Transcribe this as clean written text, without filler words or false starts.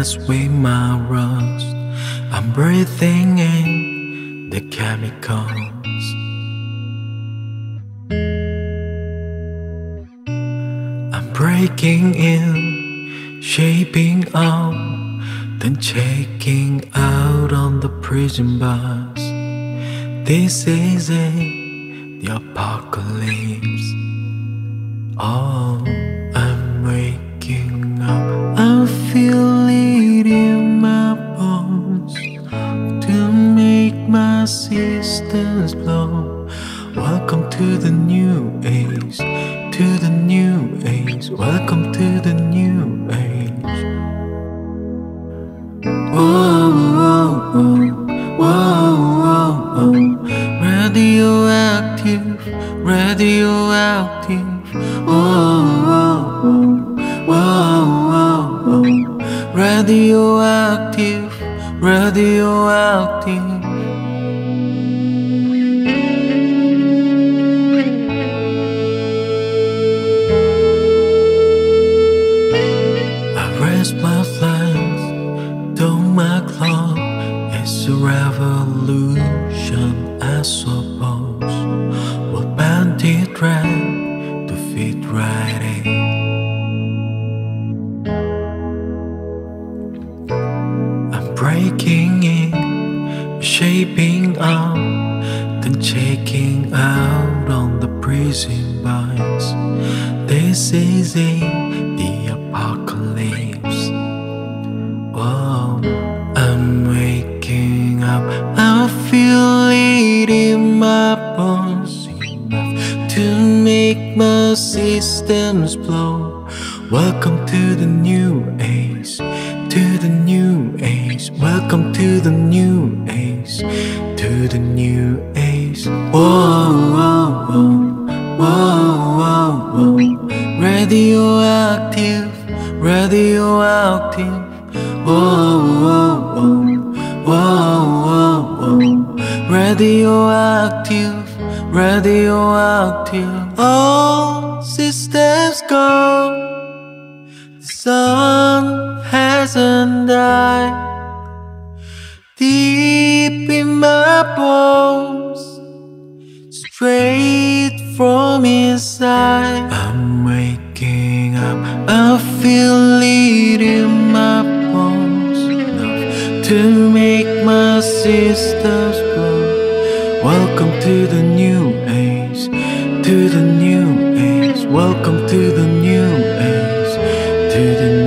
mess with my rust. I'm breathing in the chemicals. I'm breaking in, shaping up, then checking out on the prison bus. This is it, the apocalypse. Oh, I'm waking up, I feel it in my bones to make my systems blow. Welcome to the new age, to the new age. Welcome to the new age. Whoa, whoa, whoa, whoa, whoa, whoa. Radioactive, radioactive. Whoa, whoa, whoa, whoa, whoa. Radioactive, radioactive. I rest my flanks, don't my clock. It's a revolution, I suppose. What bandit ran to fit right in. I'm breaking in, shaping up, then checking out on the prison bus. This is it, the apocalypse. Whoa, I'm waking up, I feel it in my bones, enough to make my systems blow. Welcome to the new age, to the new age. Welcome to the new age, to the new age. Whoa, whoa, whoa, whoa, whoa, whoa. Radioactive, radioactive. Whoa, whoa, whoa, whoa, whoa, whoa. Radioactive, radioactive. All systems go. The sun hasn't died. Deep in my bones, straight from inside. I'm waking up, I feel it in my bones, enough to make my systems blow. Welcome to the new age, to the new age. Welcome to the new age, to the new age.